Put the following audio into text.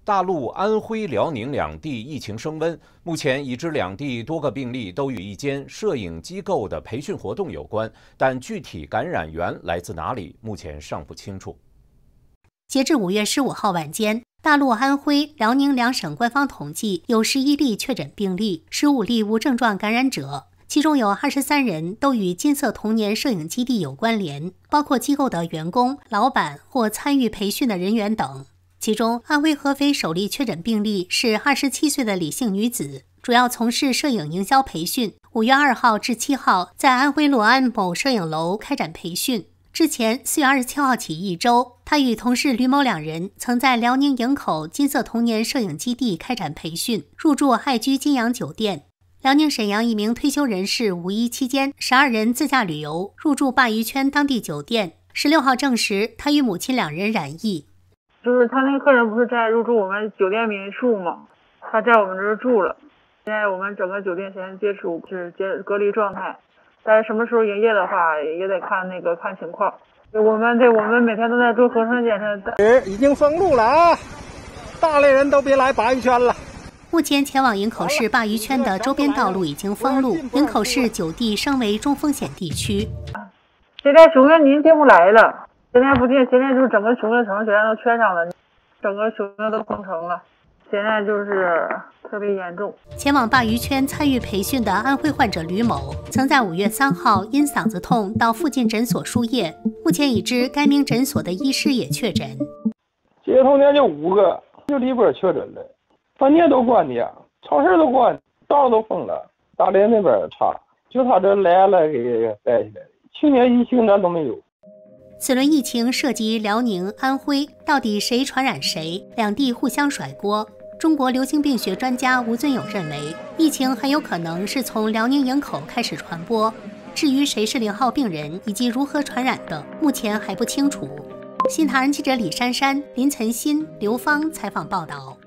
大陆、安徽、辽宁两地疫情升温，目前已知两地多个病例都与一间摄影机构的培训活动有关，但具体感染源来自哪里，目前尚不清楚。 截至5月15号晚间，大陆、安徽、辽宁两省官方统计有11例确诊病例，15例无症状感染者，其中有23人都与金色童年摄影基地有关联，包括机构的员工、老板或参与培训的人员等。其中，安徽合肥首例确诊病例是27岁的李姓女子，主要从事摄影营销培训，5月2号至7号在安徽六安某摄影楼开展培训。之前4月27号起1周，他与同事吕某2人曾在辽宁营口金色童年摄影基地开展培训，入住爱居金阳酒店。辽宁沈阳一名退休人士5一期间12人自驾旅游，入住鲅鱼圈当地酒店。16号证实他与母亲2人染疫。 就是他那个客人不是在入住我们酒店民宿吗？他在我们这儿住了。现在我们整个酒店现在接触是隔离状态，但是什么时候营业的话也得看情况。我们每天都在做核酸检测。 已经封路了啊！大类人都别来鲅鱼圈了。 目前前往营口市鲅鱼圈的周边道路已经封路，营口市9地升为中风险地区。 现在熊院您进不来了。现在不进，现在就是整个熊院城现在都圈上了，整个熊院都封城了，现在就是特别严重。 前往鲅鱼圈参与培训的安徽患者吕某，曾在5月3号因嗓子痛到附近诊所输液，目前已知该名诊所的医师也确诊。 街头年就5个，就里边确诊了，饭店都关的，超市都关，道路都封了，大连那边差，就他这来给带起来的。去年疫情咱都没有。 此轮疫情涉及辽宁、安徽，到底谁传染谁？两地互相甩锅。中国流行病学专家吴尊友认为，疫情很有可能是从辽宁营口开始传播。至于谁是0号病人以及如何传染的，目前还不清楚。新唐人记者李珊珊、林岑鑫、刘芳采访报道。